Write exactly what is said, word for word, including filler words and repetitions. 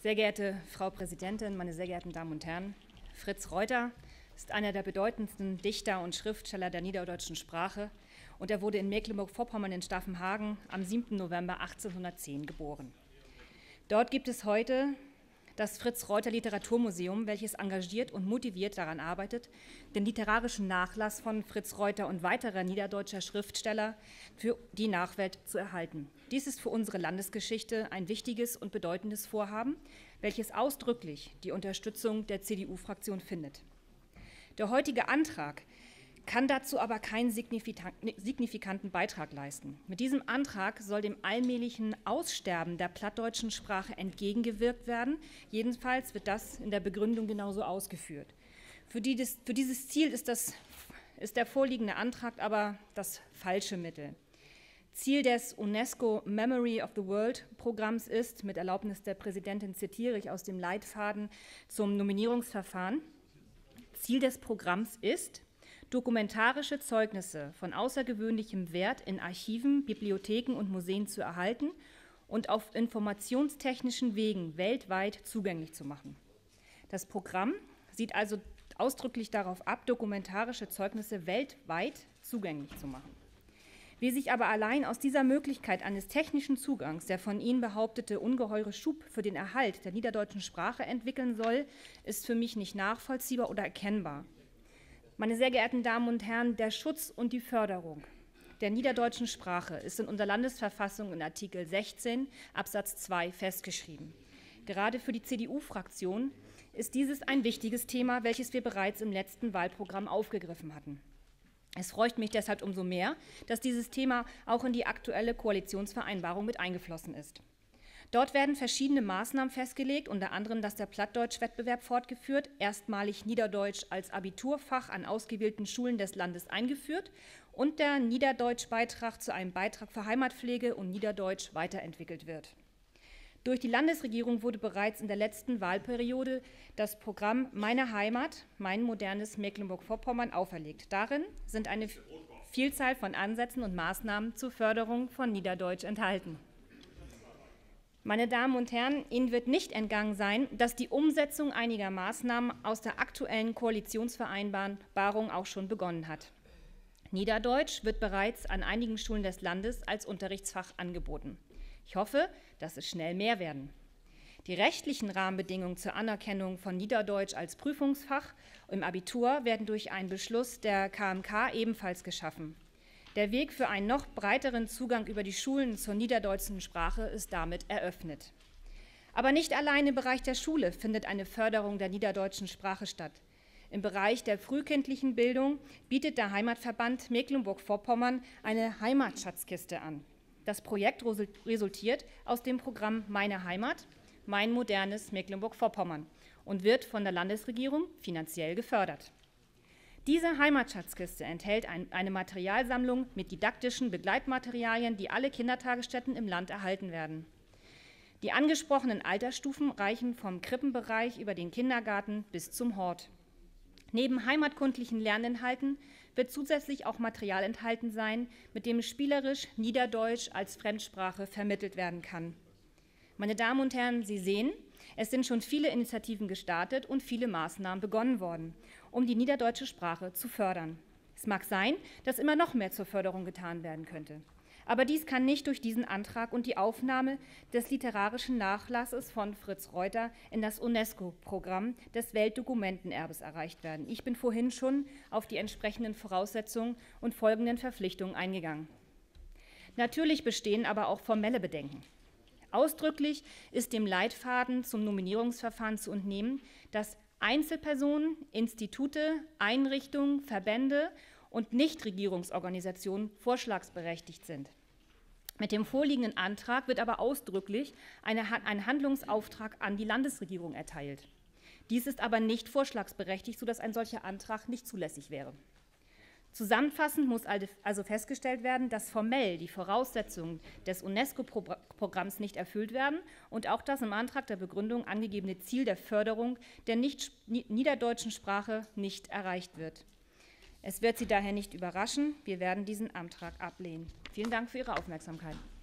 Sehr geehrte Frau Präsidentin, meine sehr geehrten Damen und Herren, Fritz Reuter ist einer der bedeutendsten Dichter und Schriftsteller der niederdeutschen Sprache und er wurde in Mecklenburg-Vorpommern in Staffenhagen am siebten November achtzehnhundertzehn geboren. Dort gibt es heute das Fritz-Reuter-Literaturmuseum, welches engagiert und motiviert daran arbeitet, den literarischen Nachlass von Fritz Reuter und weiterer niederdeutscher Schriftsteller für die Nachwelt zu erhalten. Dies ist für unsere Landesgeschichte ein wichtiges und bedeutendes Vorhaben, welches ausdrücklich die Unterstützung der C D U-Fraktion findet. Der heutige Antrag kann dazu aber keinen signifikanten Beitrag leisten. Mit diesem Antrag soll dem allmählichen Aussterben der plattdeutschen Sprache entgegengewirkt werden. Jedenfalls wird das in der Begründung genauso ausgeführt. Für, die, für dieses Ziel ist, das, ist der vorliegende Antrag aber das falsche Mittel. Ziel des UNESCO Memory of the World Programms ist, mit Erlaubnis der Präsidentin zitiere ich aus dem Leitfaden zum Nominierungsverfahren, Ziel des Programms ist, dokumentarische Zeugnisse von außergewöhnlichem Wert in Archiven, Bibliotheken und Museen zu erhalten und auf informationstechnischen Wegen weltweit zugänglich zu machen. Das Programm sieht also ausdrücklich darauf ab, dokumentarische Zeugnisse weltweit zugänglich zu machen. Wie sich aber allein aus dieser Möglichkeit eines technischen Zugangs der von Ihnen behauptete ungeheure Schub für den Erhalt der niederdeutschen Sprache entwickeln soll, ist für mich nicht nachvollziehbar oder erkennbar. Meine sehr geehrten Damen und Herren, der Schutz und die Förderung der niederdeutschen Sprache ist in unserer Landesverfassung in Artikel sechzehn Absatz zwei festgeschrieben. Gerade für die C D U-Fraktion ist dieses ein wichtiges Thema, welches wir bereits im letzten Wahlprogramm aufgegriffen hatten. Es freut mich deshalb umso mehr, dass dieses Thema auch in die aktuelle Koalitionsvereinbarung mit eingeflossen ist. Dort werden verschiedene Maßnahmen festgelegt, unter anderem, dass der Plattdeutsch-Wettbewerb fortgeführt, erstmalig Niederdeutsch als Abiturfach an ausgewählten Schulen des Landes eingeführt und der Niederdeutsch-Beitrag zu einem Beitrag für Heimatpflege und Niederdeutsch weiterentwickelt wird. Durch die Landesregierung wurde bereits in der letzten Wahlperiode das Programm Meine Heimat, mein modernes Mecklenburg-Vorpommern auferlegt. Darin sind eine Vielzahl von Ansätzen und Maßnahmen zur Förderung von Niederdeutsch enthalten. Meine Damen und Herren, Ihnen wird nicht entgangen sein, dass die Umsetzung einiger Maßnahmen aus der aktuellen Koalitionsvereinbarung auch schon begonnen hat. Niederdeutsch wird bereits an einigen Schulen des Landes als Unterrichtsfach angeboten. Ich hoffe, dass es schnell mehr werden. Die rechtlichen Rahmenbedingungen zur Anerkennung von Niederdeutsch als Prüfungsfach im Abitur werden durch einen Beschluss der K M K ebenfalls geschaffen. Der Weg für einen noch breiteren Zugang über die Schulen zur niederdeutschen Sprache ist damit eröffnet. Aber nicht allein im Bereich der Schule findet eine Förderung der niederdeutschen Sprache statt. Im Bereich der frühkindlichen Bildung bietet der Heimatverband Mecklenburg-Vorpommern eine Heimatschatzkiste an. Das Projekt resultiert aus dem Programm Meine Heimat, mein modernes Mecklenburg-Vorpommern und wird von der Landesregierung finanziell gefördert. Diese Heimatschatzkiste enthält ein, eine Materialsammlung mit didaktischen Begleitmaterialien, die alle Kindertagesstätten im Land erhalten werden. Die angesprochenen Altersstufen reichen vom Krippenbereich über den Kindergarten bis zum Hort. Neben heimatkundlichen Lerninhalten wird zusätzlich auch Material enthalten sein, mit dem spielerisch Niederdeutsch als Fremdsprache vermittelt werden kann. Meine Damen und Herren, Sie sehen, es sind schon viele Initiativen gestartet und viele Maßnahmen begonnen worden, um die niederdeutsche Sprache zu fördern. Es mag sein, dass immer noch mehr zur Förderung getan werden könnte. Aber dies kann nicht durch diesen Antrag und die Aufnahme des literarischen Nachlasses von Fritz Reuter in das UNESCO-Programm des Weltdokumentenerbes erreicht werden. Ich bin vorhin schon auf die entsprechenden Voraussetzungen und folgenden Verpflichtungen eingegangen. Natürlich bestehen aber auch formelle Bedenken. Ausdrücklich ist dem Leitfaden zum Nominierungsverfahren zu entnehmen, dass Einzelpersonen, Institute, Einrichtungen, Verbände und Nichtregierungsorganisationen vorschlagsberechtigt sind. Mit dem vorliegenden Antrag wird aber ausdrücklich eine, ein Handlungsauftrag an die Landesregierung erteilt. Dies ist aber nicht vorschlagsberechtigt, sodass ein solcher Antrag nicht zulässig wäre. Zusammenfassend muss also festgestellt werden, dass formell die Voraussetzungen des UNESCO-Programms nicht erfüllt werden und auch das im Antrag der Begründung angegebene Ziel der Förderung der nicht niederdeutschen Sprache nicht erreicht wird. Es wird Sie daher nicht überraschen, wir werden diesen Antrag ablehnen. Vielen Dank für Ihre Aufmerksamkeit.